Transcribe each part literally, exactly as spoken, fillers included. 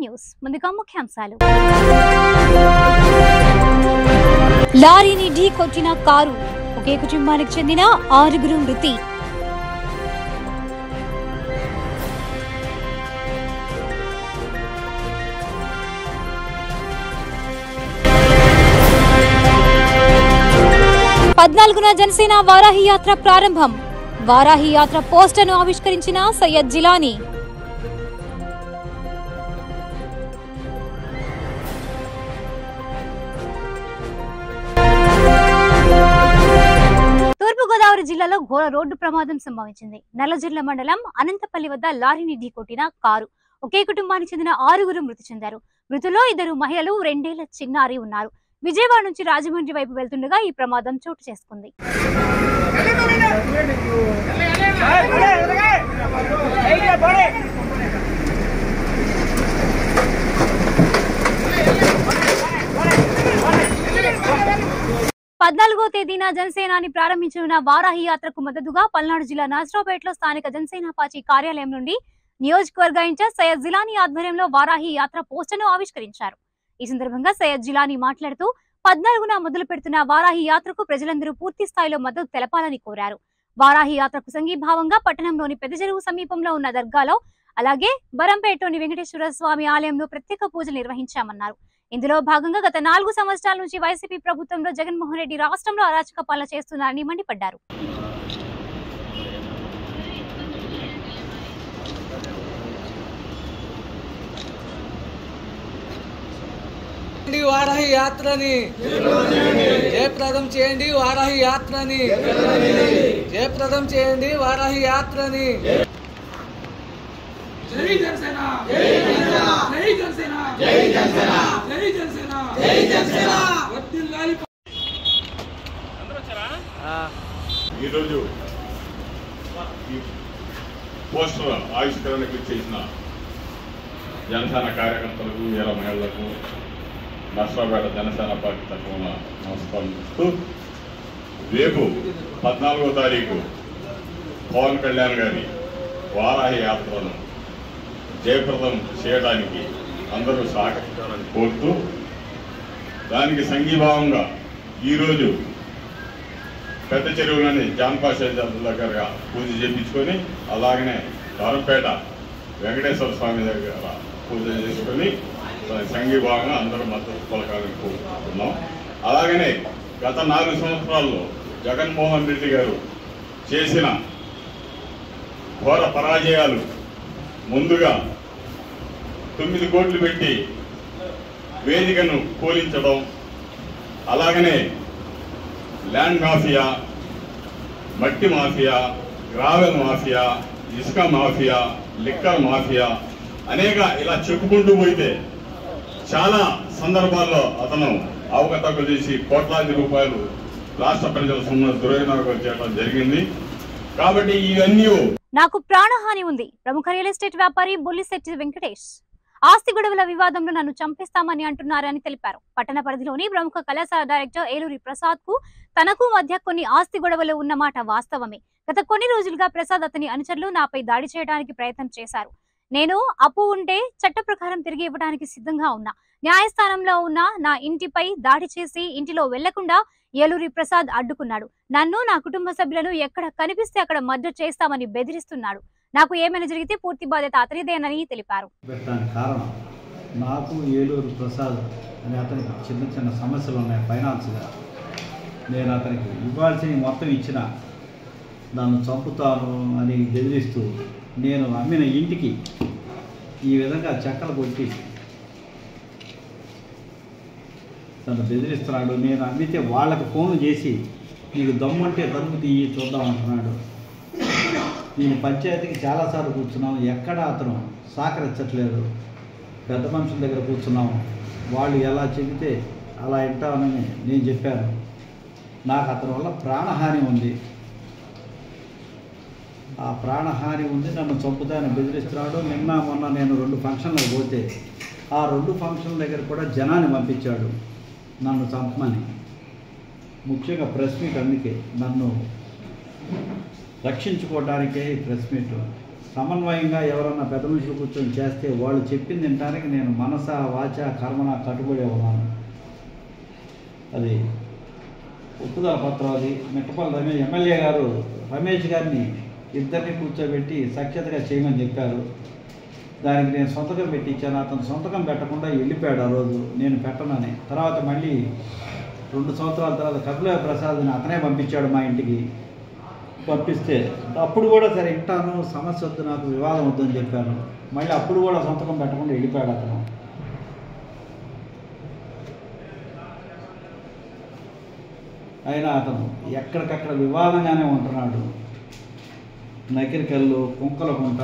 News ముందుగా ముఖ్యాంశాలు. లారీని ఢీ కొట్టిన కారు, ఒకే కుటుంబానికి చెందిన ఆరుగురు మృతి. పద్నాలుగున జనసేన వారాహి యాత్ర ప్రారంభం. వారాహి యాత్ర పోస్టర్ను ఆవిష్కరించిన సయ్యద్ జిలానీ. తూర్పుగోదావరి జిల్లాలో ఘోర రోడ్డు ప్రమాదం సంభవించింది. నల్లజర్ల మండలం అనంతపల్లి వద్ద లారీని ఢీకొట్టిన కారు, ఒకే కుటుంబానికి చెందిన ఆరుగురు మృతి చెందారు. మృతుల్లో ఇద్దరు మహిళలు, రెండేళ్ల చిన్నారి ఉన్నారు. విజయవాడ నుంచి రాజమండ్రి వైపు వెళ్తుండగా ఈ ప్రమాదం చోటు చేసుకుంది. పద్నాలుగో తేదీన జనసేనాని ప్రారంభించనున్న వారాహి యాత్రకు మద్దతుగా పల్నాడు జిల్లా నర్సరావుపేటలో స్థానిక జనసేన పార్టీ కార్యాలయం నుండి నియోజకవర్గ ఇన్ఛార్జ్ సయ్యద్ జిలానీ ఆధ్వర్యంలో వారాహి యాత్ర పోస్టర్ను ఆవిష్కరించారు. ఈ సందర్భంగా సయ్యద్ జిలానీ మాట్లాడుతూ పద్నాలుగున మొదలు పెడుతున్న వారాహి యాత్రకు ప్రజలందరూ పూర్తి స్థాయిలో మద్దతు తెలపాలని కోరారు. వారాహి యాత్రకు సంఘీభావంగా పట్టణంలోని పెద్ద చెరువు సమీపంలో ఉన్న దర్గాలో, అలాగే బరంపేటలోని వెంకటేశ్వర స్వామి ఆలయంలో ప్రత్యేక పూజలు నిర్వహించామన్నారు. ఇందులో భాగంగా గత నాలుగు సంవత్సరాల నుంచి వైసీపీ ప్రభుత్వంలో జగన్మోహన్ రెడ్డి రాష్ట్రంలో అరాచక పాలన చేస్తున్నారని మండిపడ్డారు. వారాహి యాత్రని జయప్రదం చేయండి. వారాహి యాత్రని జయప్రదం చేయండి. వారాహి యాత్రని జై జనసేన, జై జనసేన, జై జనసేన, జై జనసేన, జై జనసేన, జై జనసేన. వర్ధిల్లాలి. ఈరోజు ఈ పోస్టర్ ఆవిష్కరణకు చేసిన జనసేన కార్యకర్తలకు, వీర మహిళలకు, నర్సరావుపేట జనసేన పార్టీ తరఫున నమస్కరిస్తూ, రేపు పద్నాలుగో తారీఖు పవన్ కళ్యాణ్ గారి వారాహి యాత్రను జయప్రదం చేయడానికి అందరూ సహకరించాలని కోరుతూ, దానికి సంఘీభావంగా ఈరోజు పెద్ద చెరువులని జాన్పాషా దగ్గరగా పూజ చేయించుకొని, అలాగనే బరంపేట వెంకటేశ్వర స్వామి దగ్గర పూజ చేసుకొని సంఘీభావంగా అందరూ మద్దతు పలకాలని కోరుకుంటున్నాం. అలాగనే గత నాలుగు సంవత్సరాల్లో జగన్మోహన్ రెడ్డి గారు చేసిన ఘోర పరాజయాలు, ముందుగా తొమ్మిది కోట్లు పెట్టి వేదికను కూలించడం, అలాగనే ల్యాండ్ మాఫియా, మట్టి మాఫియా, గ్రావెల్ మాఫియా, ఇసుక మాఫియా, లిక్కర్ మాఫియా, అనేక ఇలా చెప్పుకుంటూ పోయితే చాలా సందర్భాల్లో అతను అవకతవకలు చేసి కోట్లాది రూపాయలు రాష్ట్ర ప్రజల సొమ్ము దుర్వినియోగం చేయడం జరిగింది. కాబట్టి ఇవన్నీ నాకు ప్రాణహాని ఉంది. ప్రముఖ రియల్ ఎస్టేట్ వ్యాపారి బొల్లిశెట్టి వెంకటేష్ ఆస్తి గొడవల వివాదంలో నన్ను చంపేస్తామని అంటున్నారని తెలిపారు. పట్టణ పరిధిలోని ప్రముఖ కళాశాల డైరెక్టర్ ఏలూరి ప్రసాద్ కు తనకు మధ్య కొన్ని ఆస్తి గొడవలు ఉన్నమాట వాస్తవమే. గత కొన్ని రోజులుగా ప్రసాద్, అతని అనుచరులు నాపై దాడి చేయడానికి ప్రయత్నం చేశారు. నేను అప్పు ఉంటే చట్ట ప్రకారం తిరిగి ఇవ్వడానికి సిద్ధంగా ఉన్నా. న్యాయస్థానంలో ఉన్న నా ఇంటిపై దాడి చేసి ఇంటిలో వెళ్లకుండా ఏలూరి ప్రసాద్ అడ్డుకున్నాడు. నన్ను, నా కుటుంబ సభ్యులను ఎక్కడ కనిపిస్తే అక్కడ మర్డర్ చేస్తామని బెదిరిస్తున్నాడు. నాకు ఏమైనా జరిగితే పూర్తి బాధ్యత అతనిదేనని తెలిపారు. కారణం నాకు ఏలూరు ప్రసాద్ అనే అతనికి చిన్న చిన్న సమస్యలు ఉన్నాయి ఫైనాన్స్గా. నేను అతనికి ఇవ్వాల్సిన మొత్తం ఇచ్చిన నన్ను చంపుతాను అని బెదిరిస్తూ, నేను అమ్మిన ఇంటికి ఈ విధంగా చెక్కలు కొట్టి నన్ను బెదిరిస్తున్నాడు. నేను అమ్మితే వాళ్ళకు ఫోన్ చేసి నీకు దమ్ముంటే దమ్ము తీయి చూద్దామంటున్నాడు. నేను పంచాయతీకి చాలాసార్లు కూర్చున్నాము, ఎక్కడ అతను సహకరించట్లేదు. పెద్ద మనుషుల దగ్గర కూర్చున్నాము, వాళ్ళు ఎలా చెబితే అలా వింటామని నేను చెప్పాను. నాకు అతని వల్ల ప్రాణహాని ఉంది, ఆ ప్రాణహాని ఉంది, నన్ను చంపుతానని బెదిరిస్తున్నాడు. నిన్న మొన్న నేను రెండు ఫంక్షన్లకు పోతే ఆ రెండు ఫంక్షన్ల దగ్గర కూడా జనాన్ని పంపించాడు నన్ను చంపమని. ముఖ్యంగా ప్రెస్ మీట్, అందుకే నన్ను రక్షించుకోవడానికే ఈ ప్రెస్ మీట్. సమన్వయంగా ఎవరన్నా పెద్ద మనుషులు కూర్చొని చేస్తే వాళ్ళు చెప్పింది తినడానికి నేను మనస వాచ కర్మన కట్టుబడి ఉన్నాను. అది ఒప్పుదల పత్రం. అది మిట్టపల్లి రమేష్ ఎమ్మెల్యే గారు రమేష్ గారిని ఇద్దరిని కూర్చోబెట్టి సఖ్యతగా చేయమని చెప్పారు. దానికి నేను సంతకం పెట్టించాను. అతను సంతకం పెట్టకుండా వెళ్ళిపోయాడు ఆ రోజు, నేను పెట్టనని. తర్వాత మళ్ళీ రెండు సంవత్సరాల తర్వాత కపిల ప్రసాద్ని అతనే పంపించాడు మా ఇంటికి. పంపిస్తే అప్పుడు కూడా సరే ఇంటాను, సమస్య వద్దు, నాకు వివాదం వద్దని చెప్పాను. మళ్ళీ అప్పుడు కూడా సంతకం పెట్టకుండా వెళ్ళిపోయాడు అతను. అయినా అతను ఎక్కడికక్కడ వివాదంగానే ఉంటున్నాడు. నకిరికల్లు, కుంకలకుంట,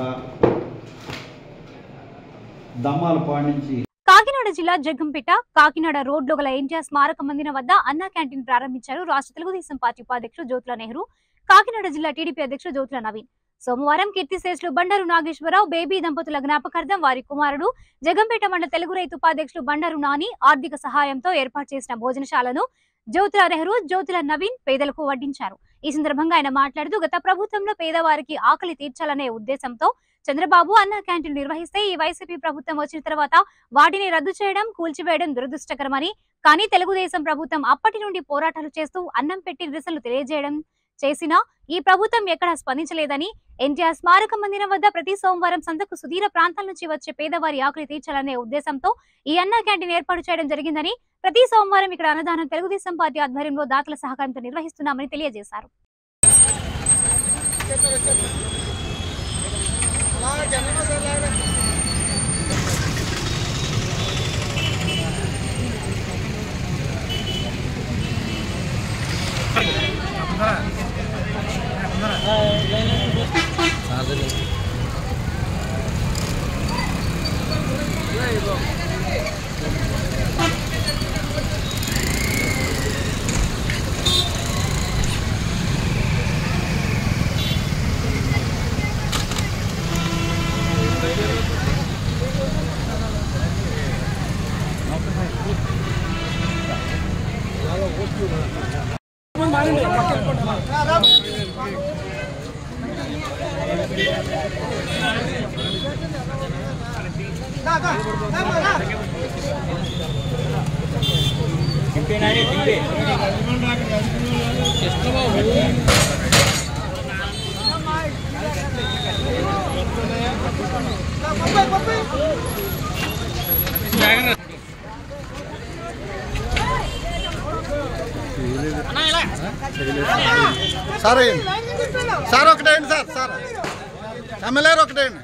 దమ్మాల పాడించి. కాకినాడ జిల్లా జగ్గంపేట కాకినాడ రోడ్లో గల ఎన్టీఆర్ స్మారక మందిరం వద్ద అన్నా క్యాంటీన్ ప్రారంభించారు రాష్ట్ర తెలుగుదేశం పార్టీ ఉపాధ్యక్షుడు జ్యోతుల నెహ్రూ, కాకినాడ జిల్లా టీడీపీ అధ్యక్షుడు జ్యోతుల నవీన్. సోమవారం కీర్తిశేషులు బండారు నాగేశ్వరరావు బేబీ దంపతుల జ్ఞాపకార్థం వారి కుమారుడు జగ్గంపేట మండల తెలుగు రైతు ఉపాధ్యక్షుడు బండారు నాని ఆర్థిక సహాయంతో ఏర్పాటు చేసిన భోజనశాలను జ్యోతుల నెహ్రూ, జ్యోతుల నవీన్ పేదలకు వడ్డించారు. ఈ సందర్భంగా ఆయన మాట్లాడుతూ గత ప్రభుత్వంలో పేదవారికి ఆకలి తీర్చాలనే ఉద్దేశంతో చంద్రబాబు అన్నా క్యాంటీన్ నిర్వహిస్తే ఈ వైసీపీ ప్రభుత్వం వచ్చిన తర్వాత వాటిని రద్దు చేయడం, కూల్చివేయడం దురదృష్టకరమని, కానీ తెలుగుదేశం ప్రభుత్వం అప్పటి నుండి పోరాటాలు చేస్తూ అన్నం పెట్టి నిరసనలు తెలియజేయడం చేసినా ఈ ప్రభుత్వం ఎక్కడా స్పందించలేదని, ఎన్టీఆర్ స్మారక మందిరం వద్ద ప్రతి సోమవారం సంతకు సుదూర ప్రాంతాల నుంచి వచ్చే పేదవారి ఆకలి తీర్చాలనే ఉద్దేశంతో ఈ అన్నా క్యాంటీన్ ఏర్పాటు చేయడం జరిగిందని, ప్రతి సోమవారం ఇక్కడ అన్నదానం తెలుగుదేశం పార్టీ ఆధ్వర్యంలో దాతల సహకారంతో నిర్వహిస్తున్నామని తెలియజేశారు. సార్ సార్ ఒకటేండి సార్ సార్ ఎమ్మెల్యే ఒకటేండి.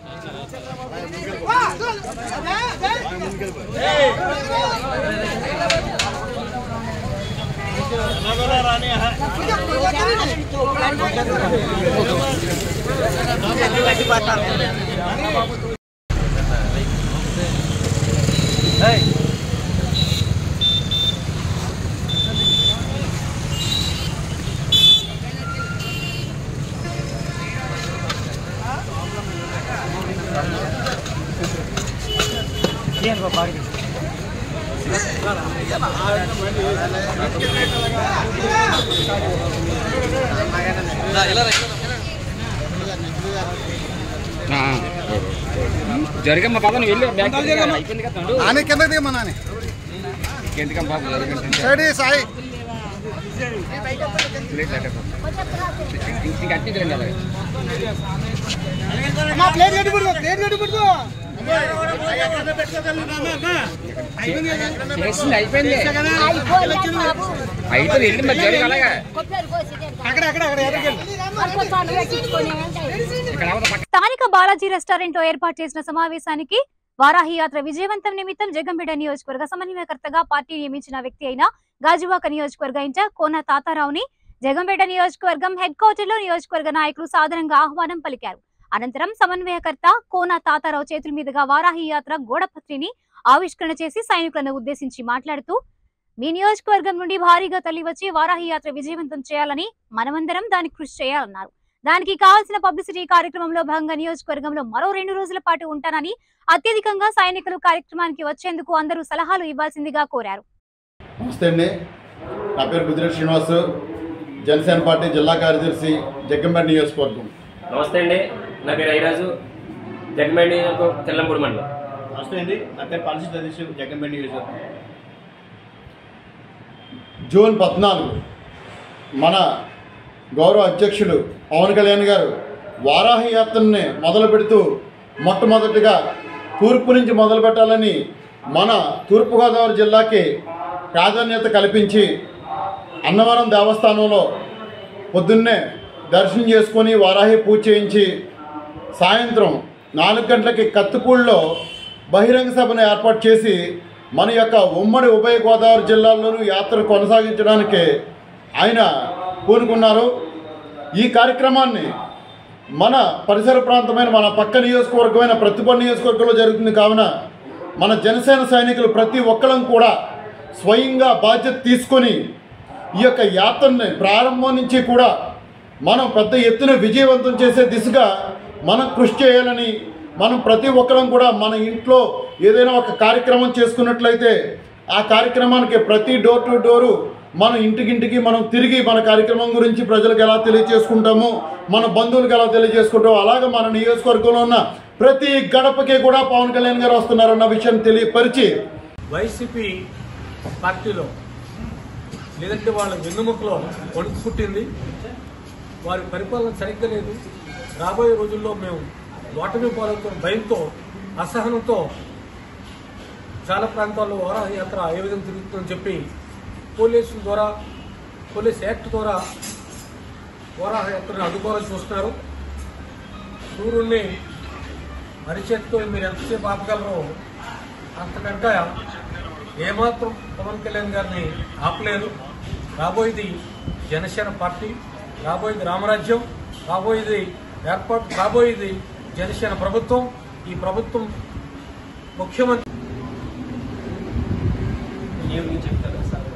జరిగమ్మ పదం వెళ్ళి అయిపోయింది కదా నాని కింద దిగమ్మా నాని ఎందుకమ్మ బాబు సైడ్ సాయి ఇంకా అట్టి తిరండి అలాగే ప్లేట్ కట్టి పడుకో ప్లేట్ కట్టి పడుకో చేసింది అయిపోయింది అయితే వెళ్ళి మరి జరిగి అలాగా స్థానిక బాలాజీ రెస్టారెంట్ లో ఏర్పాటు చేసిన సమావేశానికి వారాహి యాత్ర విజయవంతం నిమిత్తం జగ్గంపేట నియోజకవర్గ సమన్వయకర్తగా పార్టీ నియమించిన వ్యక్తి అయిన గాజువాక నియోజకవర్గ ఇన్ఛార్జ్ కోన తాతారావుని జగ్గంపేట నియోజకవర్గం హెడ్ క్వార్టర్ లో నియోజకవర్గ నాయకులు సాధారణంగా ఆహ్వానం పలికారు. అనంతరం సమన్వయకర్త కోన తాతారావు చేతుల మీదుగా వారాహి యాత్ర గోడపత్రిని ఆవిష్కరణ చేసి సైనికులను ఉద్దేశించి మాట్లాడుతూ, మీ నియోజకవర్గం నుండి భారీగా తల్లి వచ్చి వారాహి యాత్ర విజయవంతం చేయాలని మనమందరం దానికి కృషి చేయాలన్నారు. దానికి కావాల్సిన పబ్లిసిటీ కార్యక్రమంలో భాగంగా నియోజకవర్గంలో మరో రెండు రోజుల పాటు ఉంటానని, అత్యధికంగా సైనికులు కార్యక్రమానికి వచ్చేందుకు అందరూ సలహాలు ఇవ్వాల్సిందిగా కోరారు. నమస్తే అండి, నా పేరు గుజరాత్ శ్రీనివాస్, జనసేన పార్టీ జిల్లా కార్యదర్శి జగ్గంపేట నియోజకవర్గం. నమస్తే అండి, నా పేరు ఐరాజు, జగన్పేట నియోజకవర్గం తెల్లంపూడి మండలం. నమస్తే అండి, నా పేరు పాలసీ సతీష్, జగన్పేట నియోజకవర్గం. జూన్ పద్నాలుగు మన గౌరవ అధ్యక్షుడు పవన్ కళ్యాణ్ గారు వారాహి యాత్రని మొదలు పెడుతూ మొట్టమొదటిగా తూర్పు నుంచి మొదలు పెట్టాలని మన తూర్పుగోదావరి జిల్లాకి ప్రాధాన్యత కల్పించి అన్నవరం దేవస్థానంలో పొద్దున్నే దర్శనం చేసుకొని వారాహి పూజ చేయించి సాయంత్రం నాలుగు గంటలకి కత్తిపూడిలో బహిరంగ సభను ఏర్పాటు చేసి మన యొక్క ఉమ్మడి ఉభయ గోదావరి జిల్లాల్లోనూ యాత్ర కొనసాగించడానికి ఆయన పూనుకున్నారు. ఈ కార్యక్రమాన్ని మన పరిసర ప్రాంతమైన మన పక్క నియోజకవర్గమైన ప్రతిపడి నియోజకవర్గంలో జరుగుతుంది కావున మన జనసేన సైనికులు ప్రతి ఒక్కరం కూడా స్వయంగా బాధ్యత తీసుకొని ఈ యొక్క యాత్రని ప్రారంభం నుంచి కూడా మనం పెద్ద ఎత్తున విజయవంతం చేసే దిశగా మనం కృషి చేయాలని, మనం ప్రతి ఒక్కరం కూడా మన ఇంట్లో ఏదైనా ఒక కార్యక్రమం చేసుకున్నట్లయితే ఆ కార్యక్రమానికి ప్రతి డోర్ టు డోరు మనం ఇంటికింటికి మనం తిరిగి మన కార్యక్రమం గురించి ప్రజలకు ఎలా తెలియజేసుకుంటామో, మన బంధువులకు ఎలా తెలియజేసుకుంటామో, అలాగే మన నియోజకవర్గంలో ఉన్న ప్రతి గడపకి కూడా పవన్ కళ్యాణ్ గారు వస్తున్నారన్న విషయం తెలియపరిచి వైసీపీ పార్టీలో లేదంటే వాళ్ళ వెన్నుముకలో వణుకు పుట్టింది. వారి పరిపాలన సరిగ్గా లేదు. రాబోయే రోజుల్లో మేము ఓటమి పాలతో భయంతో అసహనంతో చాలా ప్రాంతాల్లో వారాహి యాత్ర ఏ విధంగా తిరుగుతుందని చెప్పి పోలీసుల ద్వారా పోలీస్ యాక్ట్ ద్వారా వారాహి యాత్రను అడ్డుకోవాలని చూస్తున్నారు. సూర్యుడిని అరిచేత్తో మీరు ఎంతసేపు ఆపగలరో అంతకంటే ఏమాత్రం పవన్ కళ్యాణ్ గారిని ఆపలేరు. రాబోయేది జనసేన పార్టీ, రాబోయేది రామరాజ్యం, రాబోయేది ఏర్పాటు, రాబోయేది జనసేన ప్రభుత్వం. ఈ ప్రభుత్వం ముఖ్యమంత్రి చెప్తారు సార్.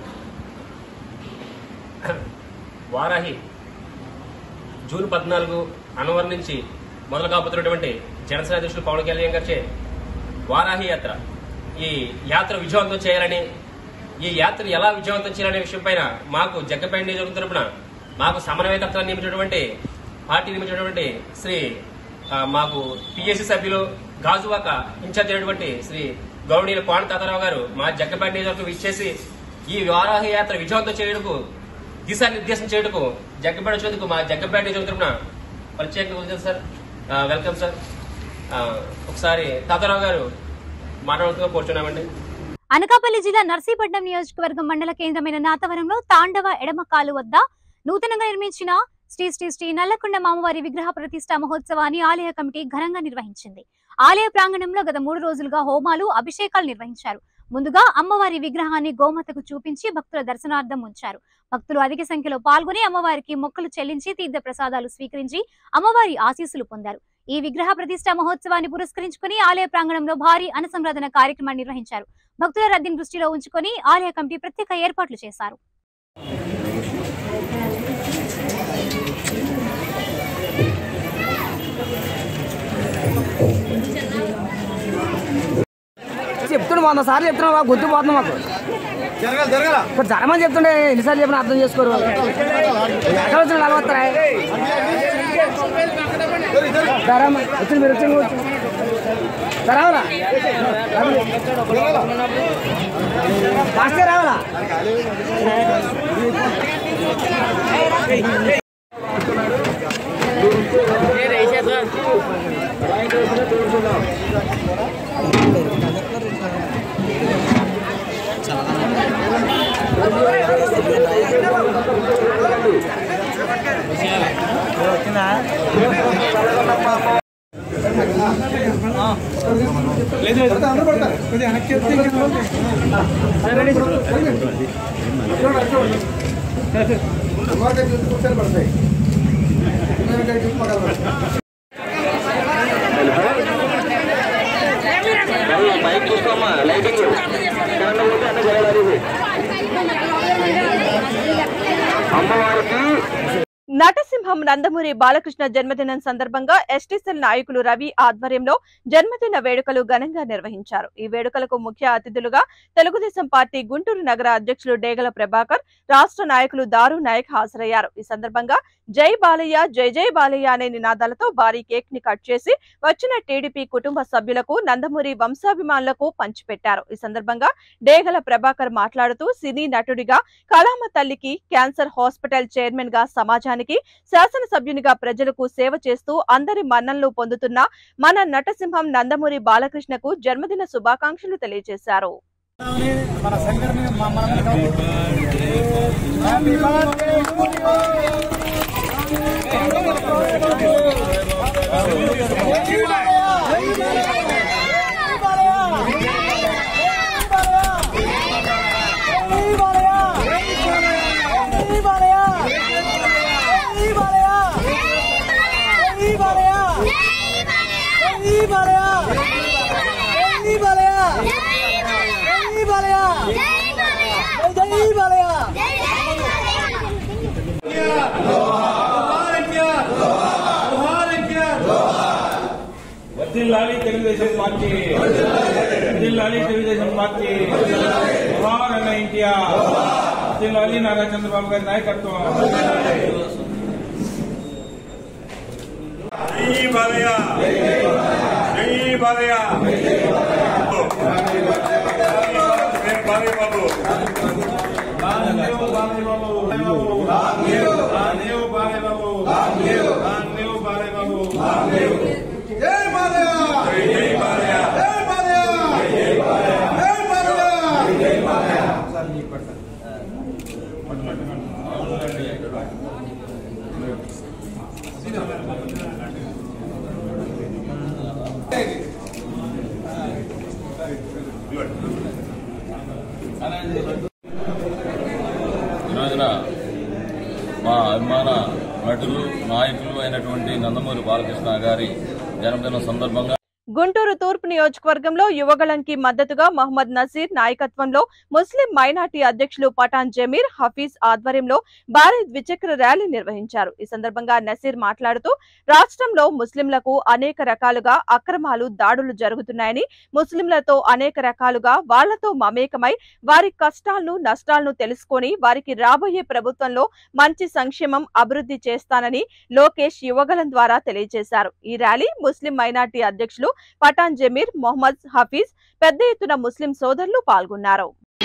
వారాహి జూన్ పద్నాలుగు అన్నవరం నుంచి మొదలు కాబోతున్నటువంటి జనసేన అధ్యక్షుడు పవన్ కళ్యాణ్ గారిచే వారాహి యాత్ర, ఈ యాత్ర విజయవంతం చేయాలని, ఈ యాత్ర ఎలా విజయవంతం చేయాలనే విషయం పైన మాకు జగ్గపేట నియోజకవర్గం తరపున మాకు సమన్వయకర్తలు నియమించినటువంటి పార్టీ నియమించినటువంటి శ్రీ మాకు పిఎస్సి సభ్యులు గాజువాక ఇన్ఛార్జ్ అయినటువంటి శ్రీ గౌరవనీయులు పాండు తాతారావు గారు మా జగ్గపేట నియోజకవర్గం ఇచ్చేసి ఈ వారాహి యాత్ర విజయవంతం చేయడానికి దిశానిర్దేశం చేయడానికి జగ్గపేట వచ్చేందుకు మా జగ్గపేట నియోజకవర్గం తరపున ప్రత్యేకంగా సార్. Welcome sir. ఒకసారి తాతారావు గారు మాట్లాడుతూ కూర్చున్నామండి. అనకాపల్లి జిల్లా నర్సీపట్నం నియోజకవర్గం మండల కేంద్రమైన నాతవరంలో తాండవ ఎడమ కాలు వద్ద నూతనంగా నిర్మించిన శ్రీ శ్రీ శ్రీ నల్లకొండ మామవారి విగ్రహ ప్రతిష్ఠా మహోత్సవాన్ని ఆలయ కమిటీ ఘనంగా నిర్వహించింది. ఆలయ ప్రాంగణంలో గత మూడు రోజులుగా హోమాలు, అభిషేకాలు నిర్వహించారు. ముందుగా అమ్మవారి విగ్రహాన్ని గోమాతకు చూపించి భక్తుల దర్శనార్థం ఉంచారు. భక్తులు అధిక సంఖ్యలో పాల్గొని అమ్మవారికి మొక్కలు చెల్లించి తీర్థ ప్రసాదాలు స్వీకరించి అమ్మవారి ఆశీస్సులు పొందారు. ఈ విగ్రహ ప్రతిష్ఠా మహోత్సవాన్ని పురస్కరించుకుని ఆలయ ప్రాంగణంలో భారీ అన్నసంరాధన కార్యక్రమాన్ని నిర్వహించారు. భక్తుల రద్దీని దృష్టిలో ఉంచుకొని ఆలయ కమిటీ ప్రత్యేక ఏర్పాట్లు చేశారు. చెప్తున్నా వంద సార్లు చెప్తున్నా గుర్తు పోతున్నాం. మాకు ఇప్పుడు జరమని చెప్తుండే ఎన్నిసార్లు చెప్పిన అర్థం చేసుకోరు. ఎక్కడ వచ్చిన లాభం వస్తారా? వచ్చి మీరు వచ్చి రావాలా రావాలా నటసింహం నందమూరి బాలకృష్ణ జన్మదినం సందర్భంగా ఎస్టీసెల్ నాయకులు రవి ఆధ్వర్యంలో జన్మదిన వేడుకలు ఘనంగా నిర్వహించారు. ఈ వేడుకలకు ముఖ్య అతిథులుగా తెలుగుదేశం పార్టీ గుంటూరు నగర అధ్యక్షులు డేగల ప్రభాకర్, రాష్ట్ర నాయకులు దారు నాయక్ హాజరయ్యారు. ఈ సందర్భంగా జై బాలయ్య, జై జై బాలయ్య అనే నినాదాలతో భారీ కేక్ ని కట్ చేసి వచ్చిన టీడీపీ కుటుంబ సభ్యులకు, నందమూరి వంశాభిమానులకు పంచిపెట్టారు. ఈ సందర్భంగా డేగల ప్రభాకర్ మాట్లాడుతూ సినీ నటుడిగా, కళామ తల్లికి, క్యాన్సర్ హాస్పిటల్ చైర్మన్ గా సమాజానికి, శాసనసభ్యునిగా ప్రజలకు సేవ చేస్తూ అందరి మన్ననలు పొందుతున్న మన నటసింహం నందమూరి బాలకృష్ణకు జన్మదిన శుభాకాంక్షలు తెలియజేశారు. వర్ధిల్లాలి తెలుగుదేశం పార్టీ, వర్ధిల్లాలి తెలుగుదేశం పార్టీ, జోహార్ అన్న ఎన్టీఆర్, వర్ధిల్లాలి నారా చంద్రబాబు గారి నాయకత్వం. జై బాలయ్య, జై బాలయ్య, బాలయ్య బాబు, జై బాలయ్య, జై బాలయ్య, జై బాలయ్య, జై బాలయ్య, జై బాలయ్య. ఈరోజున మా అభిమాన నటులు, నాయకులు అయినటువంటి నందమూరి బాలకృష్ణ గారి జన్మదినం సందర్భంగా గుంటూరు తూర్పు నియోజకవర్గంలో యువగళంకి మద్దతుగా మహమ్మద్ నజీర్ నాయకత్వంలో ముస్లిం మైనార్టీ అధ్యక్షులు పఠాన్ జమీర్ హఫీజ్ ఆధ్వర్యంలో భారీ ద్విచక్ర ర్యాలీ నిర్వహించారు. ఈ సందర్భంగా నజీర్ మాట్లాడుతూ రాష్ట్రంలో ముస్లింలకు అనేక రకాలుగా అక్రమాలు, దాడులు జరుగుతున్నాయని, ముస్లింలతో అనేక రకాలుగా వాళ్లతో మమేకమై వారి కష్టాలను, నష్టాలను తెలుసుకొని వారికి రాబోయే ప్రభుత్వంలో మంచి సంక్షేమం, అభివృద్ధి చేస్తానని లోకేష్ యువగళం ద్వారా తెలియజేశారు. ఈ ర్యాలీ ముస్లిం మైనార్టీ అధ్యక్షులు పఠాన్ జమీర్, మొహమ్మద్ హఫీజ్, పెద్ద ఎత్తున ముస్లిం సోదరులు పాల్గొన్నారు.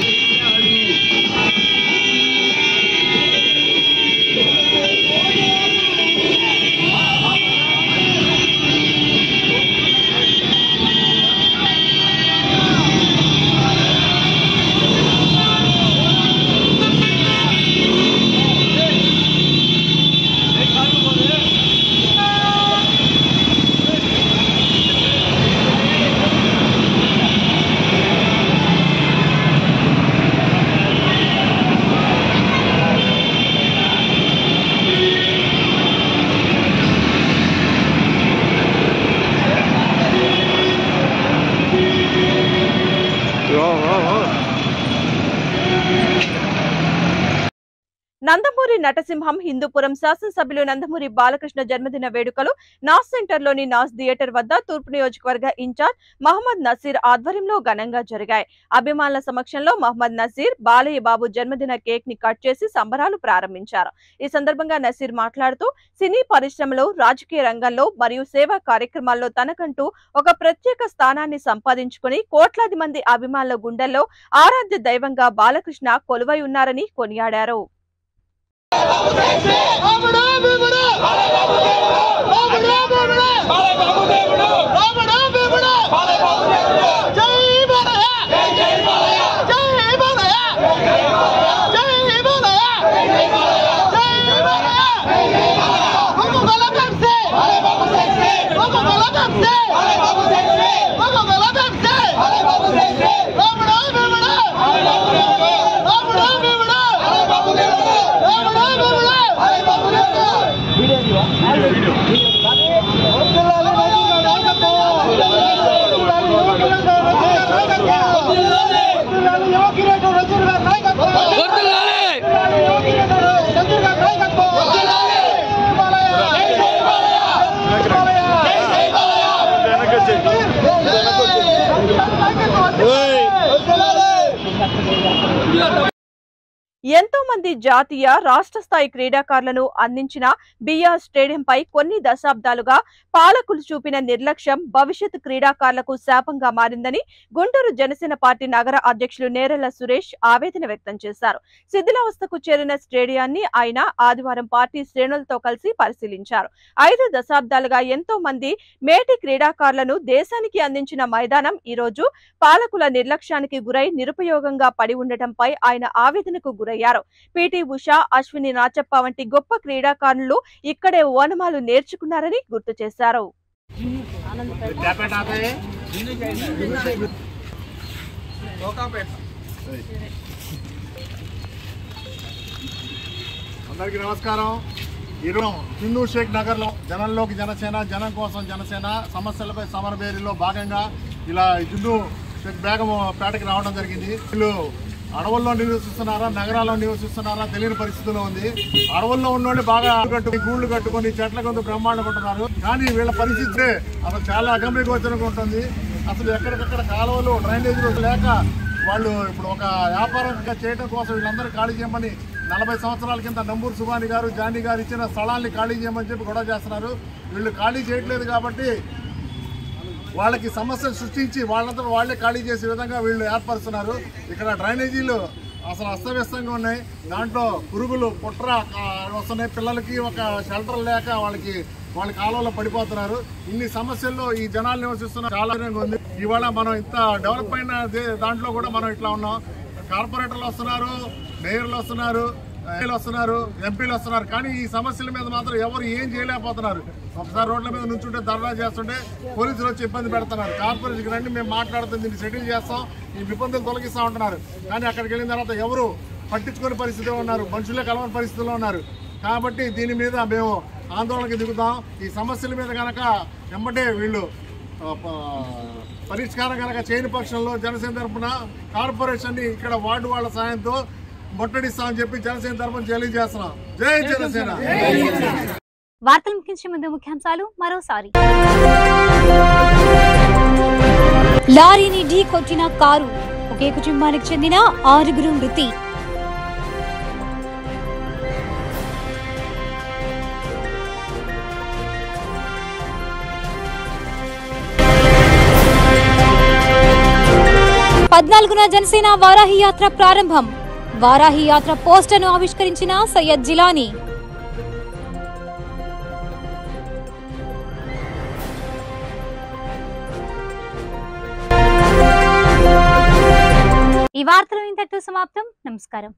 నందమూరి నటసింహం హిందూపురం శాసనసభ్యులు నందమూరి బాలకృష్ణ జన్మదిన వేడుకలు నాస్ సెంటర్లోని నాస్ థియేటర్ వద్ద తూర్పు నియోజకవర్గ ఇన్ఛార్జ్ మహమ్మద్ నసీర్ ఆధ్వర్యంలో ఘనంగా జరిగాయి. అభిమానుల సమక్షంలో మహమ్మద్ నసీర్ బాలయ్య బాబు జన్మదిన కేక్ ని కట్ చేసి సంబరాలు ప్రారంభించారు. ఈ సందర్భంగా నసీర్ మాట్లాడుతూ సినీ పరిశ్రమలో, రాజకీయ రంగంలో మరియు సేవా కార్యక్రమాల్లో తనకంటూ ఒక ప్రత్యేక స్థానాన్ని సంపాదించుకుని కోట్లాది మంది అభిమానుల గుండెల్లో ఆరాధ్య దైవంగా బాలకృష్ణ కొలువై ఉన్నారని కొనియాడారు. ఎంతో మంది జాతీయ రాష్ట్ర స్థాయి క్రీడాకారులను అందించిన బిఆర్ స్టేడియంపై కొన్ని దశాబ్దాలుగా పాలకులు చూపిన నిర్లక్ష్యం భవిష్యత్ క్రీడాకారులకు శాపంగా మారిందని గుంటూరు జనసేన పార్టీ నగర అధ్యక్షులు నేరెళ్ల సురేష్ ఆవేదన వ్యక్తం చేశారు. శిథిలావస్థకు చేరిన స్టేడియాన్ని ఆయన ఆదివారం పార్టీ శ్రేణులతో కలిసి పరిశీలించారు. ఐదు దశాబ్దాలుగా ఎంతో మంది మేటి క్రీడాకారులను దేశానికి అందించిన మైదానం ఈ రోజు పాలకుల నిర్లక్ష్యానికి గురై నిరుపయోగంగా పడి ఉండటంపై ఆయన ఆవేదనకు గురయ్యారు. పీటీ ఉషా, అశ్విని నాచప్ప వంటి గొప్ప క్రీడాకారులు ఇక్కడే ఓనమాలు నేర్చుకున్నారని గుర్తు చేశారు. అందరికీ నమస్కారం. ఈరోజు హిందూ షేక్ నగర్ లో జనంలోకి జనసేన, జనం కోసం జనసేన సమస్యలపై సమరభేరిలో భాగంగా ఇలా హిందూ షేక్ బేగం పేటకి రావడం జరిగింది. వీళ్ళు అడవుల్లో నివసిస్తున్నారా, నగరాల్లో నివసిస్తున్నారా తెలియని పరిస్థితిలో ఉంది. అడవుల్లో ఉన్నోళ్ళు బాగా కట్టుకుని గూళ్ళు కట్టుకుని చెట్ల కొంత బ్రహ్మాండంగా ఉంటున్నారు. కానీ వీళ్ళ పరిస్థితి అసలు చాలా అగమ్యగోచరంగా ఉంటుంది. అసలు ఎక్కడికక్కడ కాలువలు, డ్రైనేజీలు లేక వాళ్ళు ఇప్పుడు ఒక వ్యాపారంగా చేయడం కోసం వీళ్ళందరూ ఖాళీ చేయమని నలభై సంవత్సరాల కింద నంబూరు సుబాని గారు, జానీ గారు ఇచ్చిన స్థలాన్ని ఖాళీ చేయమని చెప్పి గొడవ చేస్తున్నారు. వీళ్ళు ఖాళీ చేయట్లేదు కాబట్టి వాళ్ళకి సమస్యలు సృష్టించి వాళ్ళంతా వాళ్ళే ఖాళీ చేసే విధంగా వీళ్ళు ఏర్పరుస్తున్నారు. ఇక్కడ డ్రైనేజీలు అసలు అస్తవ్యస్తంగా ఉన్నాయి. దాంట్లో పురుగులు, పుట్ర వస్తున్నాయి. పిల్లలకి ఒక షెల్టర్ లేక వాళ్ళకి వాళ్ళ కాలంలో పడిపోతున్నారు. ఇన్ని సమస్యల్లో ఈ జనాలు నివసిస్తున్న చాలా ఉంది. ఇవాళ మనం ఇంత డెవలప్ అయిన దాంట్లో కూడా మనం ఇట్లా ఉన్నాం. కార్పొరేటర్లు వస్తున్నారు, మేయర్లు వస్తున్నారు, ఎమ్మెల్యేలు వస్తున్నారు, ఎంపీలు వస్తున్నారు. కానీ ఈ సమస్యల మీద మాత్రం ఎవరు ఏం చేయలేకపోతున్నారు. ఒకసారి రోడ్ల మీద నుంచుంటే ధర్నా చేస్తుంటే పోలీసులు వచ్చి ఇబ్బంది పెడుతున్నారు. కార్పొరేషన్కి రండి, మేము మాట్లాడుతుంది, దీన్ని సెటిల్ చేస్తాం, ఈ ఇబ్బందులు తొలగిస్తూ ఉంటున్నారు. కానీ అక్కడికి వెళ్ళిన తర్వాత ఎవరు పట్టించుకునే పరిస్థితిలో ఉన్నారు, మనుషులే కలవని పరిస్థితిలో ఉన్నారు. కాబట్టి దీని మీద మేము ఆందోళనకి దిగుతాం. ఈ సమస్యల మీద కనుక వెంబడే వీళ్ళు పరిష్కారం కనుక చేయని పక్షంలో జనసేన తరఫున కార్పొరేషన్ ని ఇక్కడ వార్డు వాళ్ళ సాయంతో ముట్టడిస్తామని చెప్పి జనసేన తరఫున తెలియజేస్తున్నాం. జై జనసేన. వార్తలు ముగించే ముందు ముఖ్యాంశాలు మరోసారి. లారీని ఢీ కొట్టిన కారు, ఒకే కుటుంబానికి చెందిన ఆరుగురు మృతి. పద్నాలుగున జనసేన వారాహి యాత్ర ప్రారంభం. వారాహి యాత్ర పోస్టర్ను ఆవిష్కరించిన సయ్యద్ జిలానీ. ఈ వార్తలు ఇంతటితో సమాప్తం. నమస్కారం.